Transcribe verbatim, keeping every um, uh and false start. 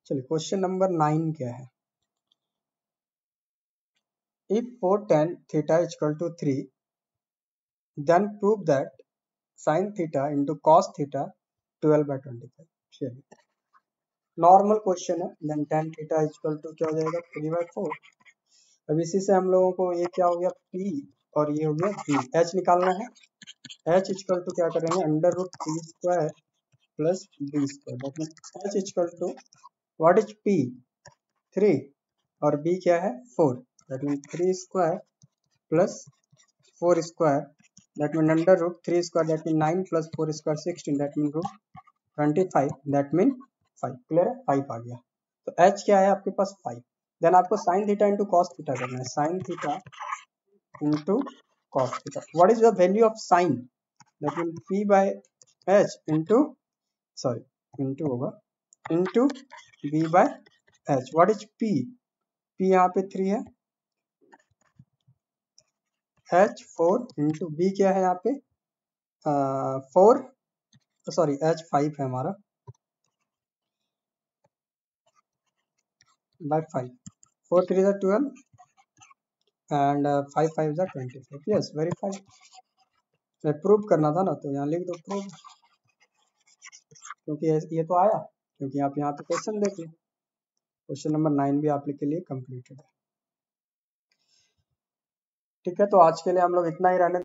चलिए question number nine क्या है। If four tan theta equal to three then prove that sine theta into cos theta twelve by twenty five. चलिए normal question है। Then tan theta equal to क्या हो जाएगा three by four. अब इसी से हम लोगों को ये क्या हो गया P और ये हो गया B। H निकालना है। H इक्वल टू क्या करेंगे under root three square plus B square. That mean H equal to what is P three और B क्या है four. That mean three square plus four square that mean under root three square that mean nine plus four square sixteen that mean root twenty five that mean five. Clear है five आ गया। तो H क्या है आपके पास five. Then आपको sine theta into cos theta करना है। Sine theta into cos theta. What is the value of sine that mean P by H into sorry into होगा into B by H। What is P P यहाँ पे three है H four into B क्या है यहाँ पे four sorry H five है हमारा बाय फाइव। फोर थ्री ज़ा ट्वेल्व एंड फाइव फाइव ज़ा twenty five. Yes verify. Prove करना था ना तो यहाँ लिख दो प्रूव क्योंकि ये तो आया क्योंकि आप यहाँ पे क्वेश्चन देखिए। क्वेश्चन नंबर नाइन भी आपके लिए कंप्लीटेड है। ठीक है तो आज के लिए हम लोग इतना ही रहने